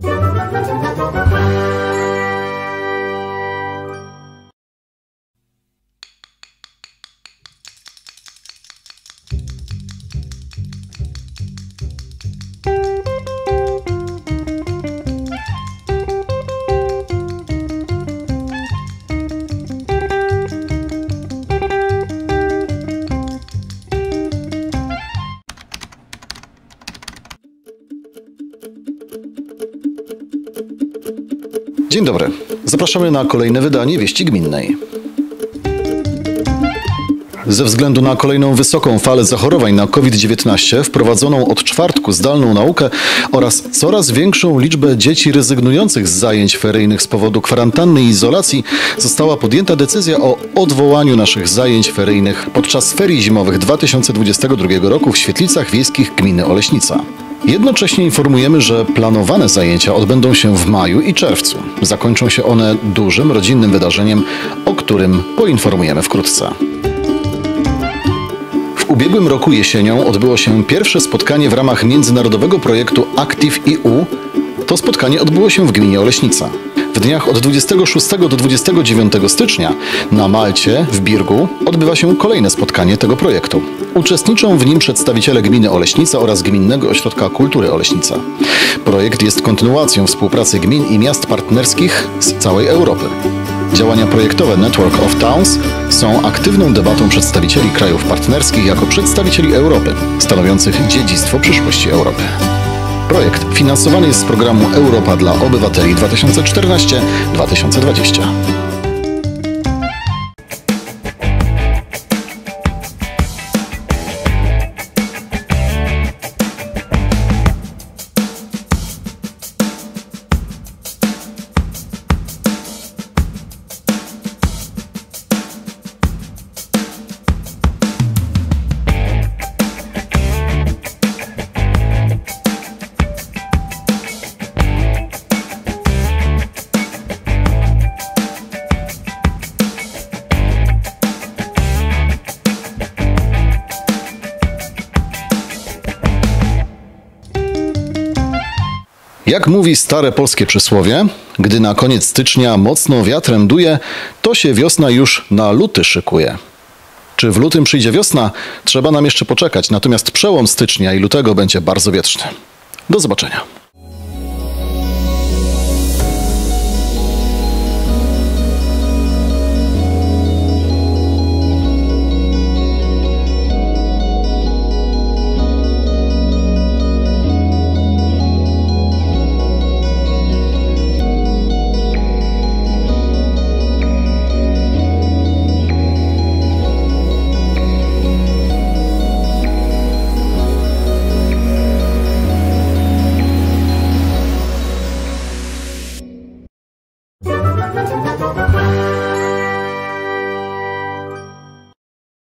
Dzień dobry. Zapraszamy na kolejne wydanie Wieści Gminnej. Ze względu na kolejną wysoką falę zachorowań na COVID-19, wprowadzoną od czwartku zdalną naukę oraz coraz większą liczbę dzieci rezygnujących z zajęć feryjnych z powodu kwarantanny i izolacji, została podjęta decyzja o odwołaniu naszych zajęć feryjnych podczas ferii zimowych 2022 roku w Świetlicach Wiejskich gminy Oleśnica. Jednocześnie informujemy, że planowane zajęcia odbędą się w maju i czerwcu. Zakończą się one dużym rodzinnym wydarzeniem, o którym poinformujemy wkrótce. W ubiegłym roku jesienią odbyło się pierwsze spotkanie w ramach międzynarodowego projektu Active-EU. To spotkanie odbyło się w gminie Oleśnica. W dniach od 26 do 29 stycznia na Malcie w Birgu odbywa się kolejne spotkanie tego projektu. Uczestniczą w nim przedstawiciele gminy Oleśnica oraz Gminnego Ośrodka Kultury Oleśnica. Projekt jest kontynuacją współpracy gmin i miast partnerskich z całej Europy. Działania projektowe Network of Towns są aktywną debatą przedstawicieli krajów partnerskich jako przedstawicieli Europy, stanowiących dziedzictwo przyszłości Europy. Projekt finansowany jest z programu Europa dla Obywateli 2014-2020. Jak mówi stare polskie przysłowie, gdy na koniec stycznia mocno wiatrem duje, to się wiosna już na luty szykuje. Czy w lutym przyjdzie wiosna? Trzeba nam jeszcze poczekać, natomiast przełom stycznia i lutego będzie bardzo wietrzny. Do zobaczenia. Bye.